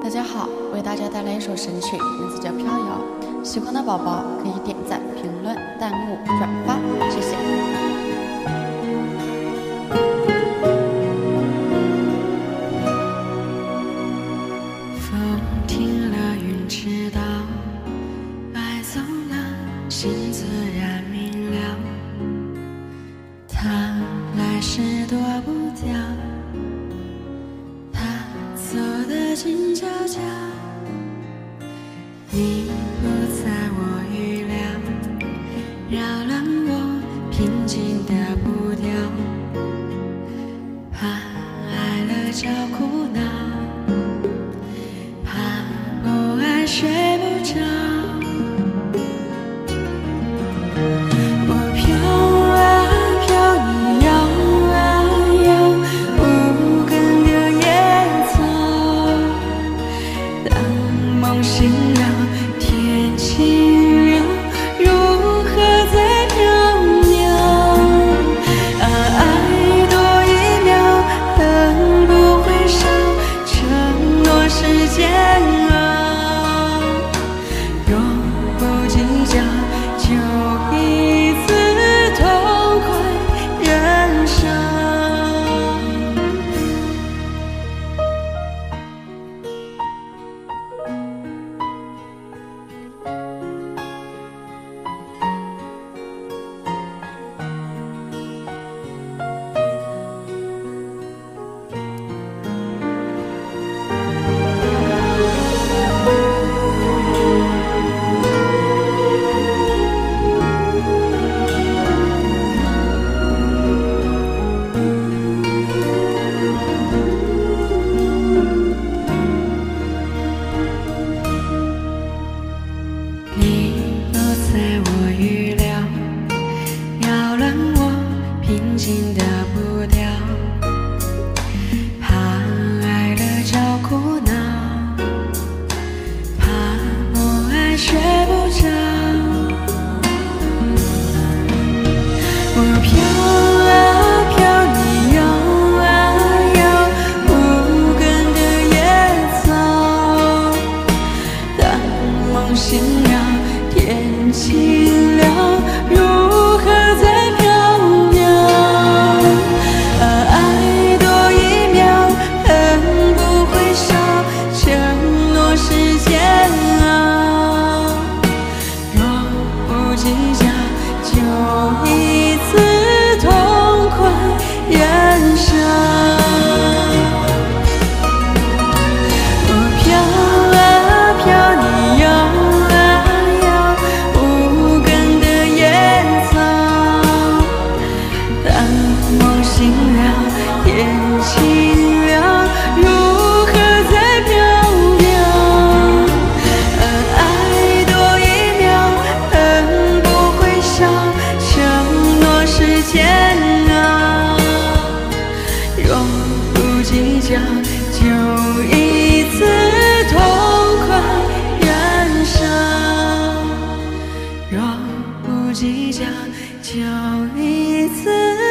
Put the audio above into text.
大家好，为大家带来一首神曲，名字叫《飘摇》。喜欢的宝宝可以点赞、评论、弹幕、转发，谢谢。 风停了，云知道，爱走了，心自然明了。他来时躲不掉，他走得静悄悄。你不在我预料，扰乱我平静的步调。怕爱了找苦恼，怕不爱睡不着。我飘啊飘，你摇啊摇，无根的野草。当梦醒了，天晴了，如何在飘渺？爱多一秒，恨不会少，承诺是煎熬。若不计较，就一次痛快燃烧。你不在我预料，扰乱我平静的步调。怕爱了找苦恼，怕不爱睡不着。我飘啊飘，你摇啊摇，无根的野草。当梦醒了，天晴了，如何在飘渺？爱多一秒，恨不会少，承诺是煎熬。若不计较，就一次痛快燃烧。我飘啊飘，你摇啊摇，无根的野草。当梦醒了，天晴了，如何在飘渺？爱多一秒，恨不会少，承诺是煎熬。若不计较，就一次痛快燃烧。若不计较，就一次